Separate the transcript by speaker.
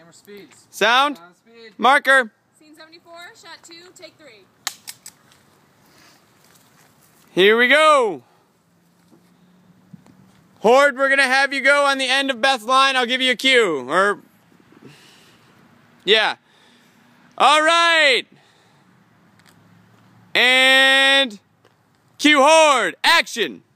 Speaker 1: Camera speeds.
Speaker 2: Sound.
Speaker 1: Speed.
Speaker 2: Marker.
Speaker 3: Scene 74, shot 2, take 3.
Speaker 2: Here we go. Hoard, we're gonna have you go on the end of Beth's line. I'll give you a cue. Yeah. All right. And cue Hoard. Action.